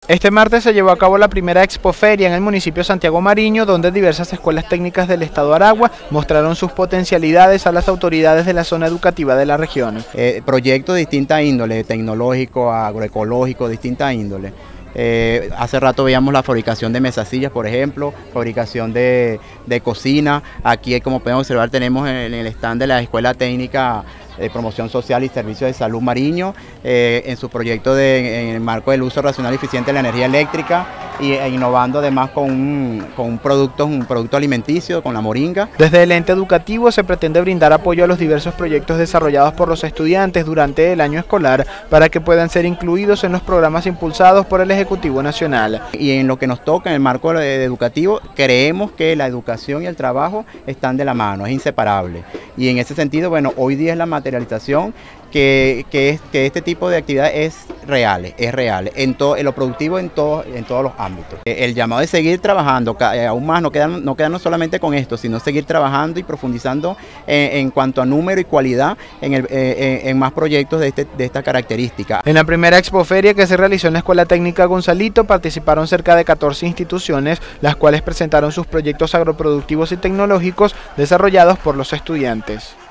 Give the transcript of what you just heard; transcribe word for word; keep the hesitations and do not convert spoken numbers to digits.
Este martes se llevó a cabo la primera expoferia en el municipio de Santiago Mariño, donde diversas escuelas técnicas del estado Aragua mostraron sus potencialidades a las autoridades de la zona educativa de la región. Eh, proyectos de distinta índole, tecnológico, agroecológico, distinta índole. Eh, hace rato veíamos la fabricación de mesasillas, por ejemplo, fabricación de, de cocina. Aquí, como pueden observar, tenemos en el stand de la Escuela Técnica de Promoción Social y Servicios de Salud Mariño, eh, en su proyecto de, en el marco del uso racional y eficiente de la energía eléctrica, y e innovando además con un, con un producto, un producto alimenticio, con la moringa. Desde el ente educativo se pretende brindar apoyo a los diversos proyectos desarrollados por los estudiantes durante el año escolar para que puedan ser incluidos en los programas impulsados por el Ejecutivo Nacional. Y en lo que nos toca en el marco educativo, creemos que la educación y el trabajo están de la mano, es inseparable. Y en ese sentido, bueno, hoy día es la materialización que, que, es, que este tipo de actividad es real, es real, en, todo, en lo productivo en, todo, en todos los ámbitos. El llamado es seguir trabajando, aún más, no quedarnos, no quedarnos solamente con esto, sino seguir trabajando y profundizando en, en cuanto a número y cualidad en, el, en, en más proyectos de, este, de esta característica. En la primera expoferia que se realizó en la Escuela Técnica Gonzalito participaron cerca de catorce instituciones, las cuales presentaron sus proyectos agroproductivos y tecnológicos desarrollados por los estudiantes.